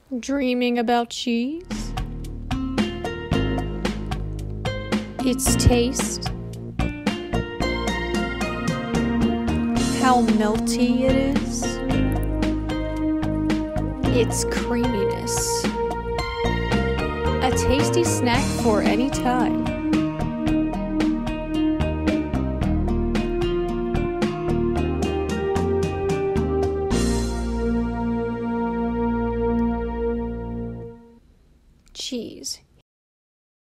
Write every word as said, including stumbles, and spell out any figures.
Dreaming about cheese? Its taste? How melty it is? Its creaminess? A tasty snack for any time. Cheese.